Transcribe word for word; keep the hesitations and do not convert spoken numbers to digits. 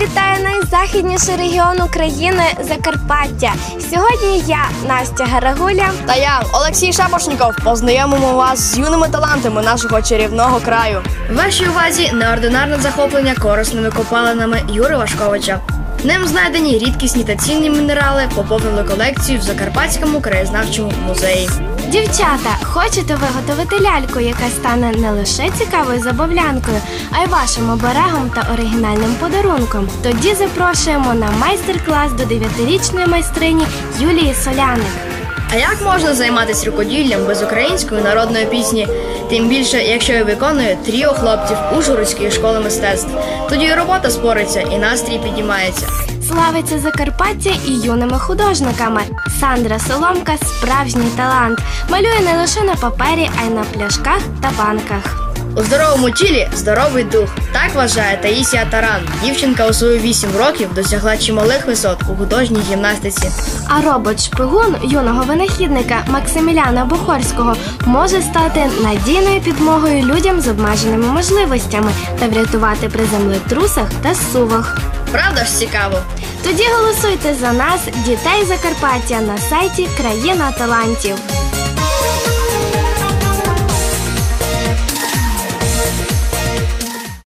вітаю найзахідніший регіон України – Закарпаття. Сьогодні я, Настя Гарагуля та я, Олексій Шапошніков, познайомимо вас з юними талантами нашого чарівного краю. В вашій увазі неординарне захоплення корисними копалинами Юри Вашковича. Ним знайдені рідкісні та цінні мінерали поповнили колекцію в Закарпатському краєзнавчому музеї. Дівчата, хочете виготовити ляльку, яка стане не лише цікавою забавлянкою, а й вашим оберегом та оригінальним подарунком? Тоді запрошуємо на майстер-клас до дев'ятирічної майстрині Юлії Соляник. А як можна займатися рукоділлям без української народної пісні? Тим більше, якщо її виконує тріо хлопців Ужгородської школи мистецтв. Тоді і робота спориться, і настрій підіймається. Славиться Закарпаття і юними художниками. Сандра Соломка – справжній талант. Малює не лише на папері, а й на пляшках та банках. У здоровому тілі – здоровий дух. Так вважає Таїсія Таран. Дівчинка у свої вісім років досягла чималих висот у художній гімнастиці. А робот-шпигун юного винахідника Максиміляна Бухорського може стати надійною підмогою людям з обмеженими можливостями та врятувати при землетрусах та зсувах. Правда ж цікаво? Тоді голосуйте за нас, дітей Закарпаття, на сайті «Країна талантів».